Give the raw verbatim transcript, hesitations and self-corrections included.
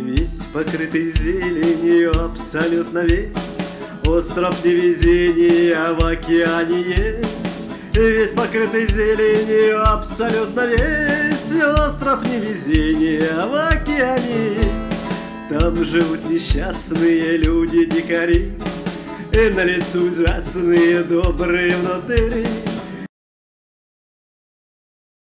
Весь покрытый зеленью, абсолютно весь, остров невезения в океане есть. Весь покрытый зеленью, абсолютно весь, остров невезения в океане есть. Там живут несчастные люди-дикари, и на лицо ужасные, добрые внутри.